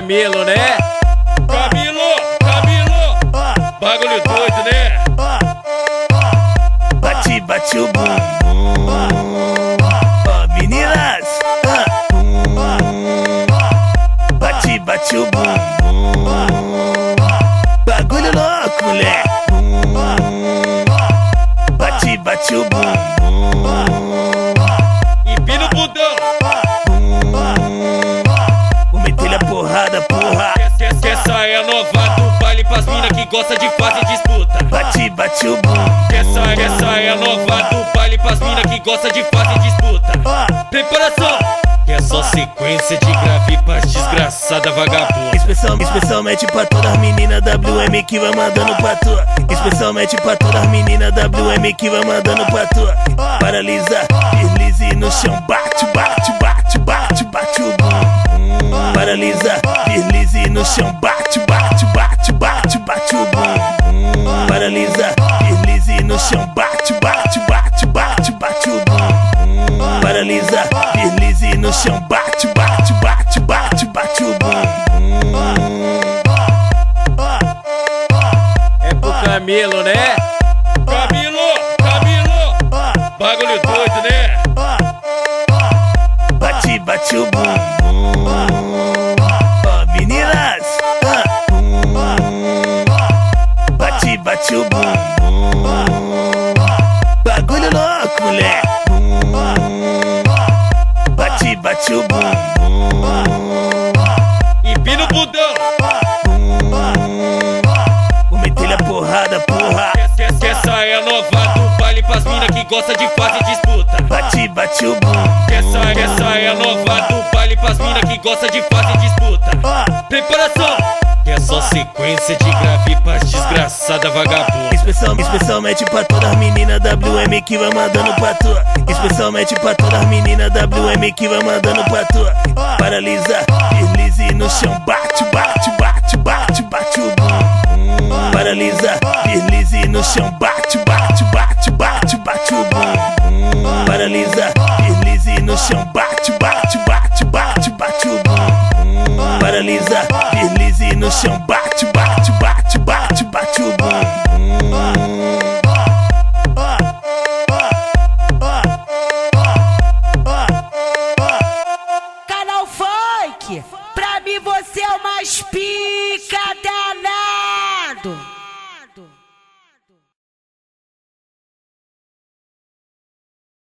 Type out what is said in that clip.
Camilo, né? Camilo, bagulho doido, né? Bate o bumbum, ó meninas, bate o bumbum, bagulho louco, mulher. Bate o bumbum, Empina o bundão. vou meter-lhe a porrada, porra. Essa é a nova do baile pras mina que gosta de fazer disputa. Bate o bumbum, Essa é a nova do baile pras mina que gosta de fazer disputa. Preparação! É só sequência de grave pras desgraçada vagabunda. especialmente pra todas as meninas WM que vai mandando pra tua. Especialmente pra todas as meninas WM que vai mandando pra tua. Paralisa, deslize no chão, bate o bumbum. Paralisa, deslize no chão, bate o bumbum. Paralisa, deslize no chão, bate o bumbum. Paralisa, deslize no chão, bate o bumbum. É pro Camilo, né? Camilo, bagulho doido, né? Bate o bumbum, ó meninas, bate o bumbum, bagulho louco, mulher. Bate o bumbum, Empina o bundão. vou meter-lhe a porrada, porra. Essa é a nova do baile pras mina que gosta de fazer disputa. Bate o bumbum, Essa é a nova do baile pras mina que gosta de fazer disputa. Preparação! É só sequência de grave pras desgraçada vagabunda. especialmente pra todas as meninas WM que vai mandando pra tua. Especialmente pra todas as meninas WM que vai mandando pra tua. Paralisa, deslize no chão, bate o bumbum. Paralisa, deslize no chão, bate o bumbum. Paralisa, deslize no chão, bate o bumbum. Paralisa, deslize no chão, bate